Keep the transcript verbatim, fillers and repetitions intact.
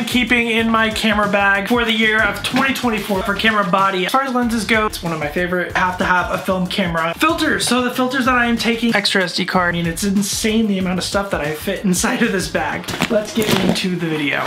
keeping in my camera bag for the year of twenty twenty-four for camera body. As far as lenses go, it's one of my favorite. I have to have a film camera. Filters. So the filters that I am taking, extra S D card. I mean, it's insane the amount of stuff that I fit inside of this bag. Let's get into the video.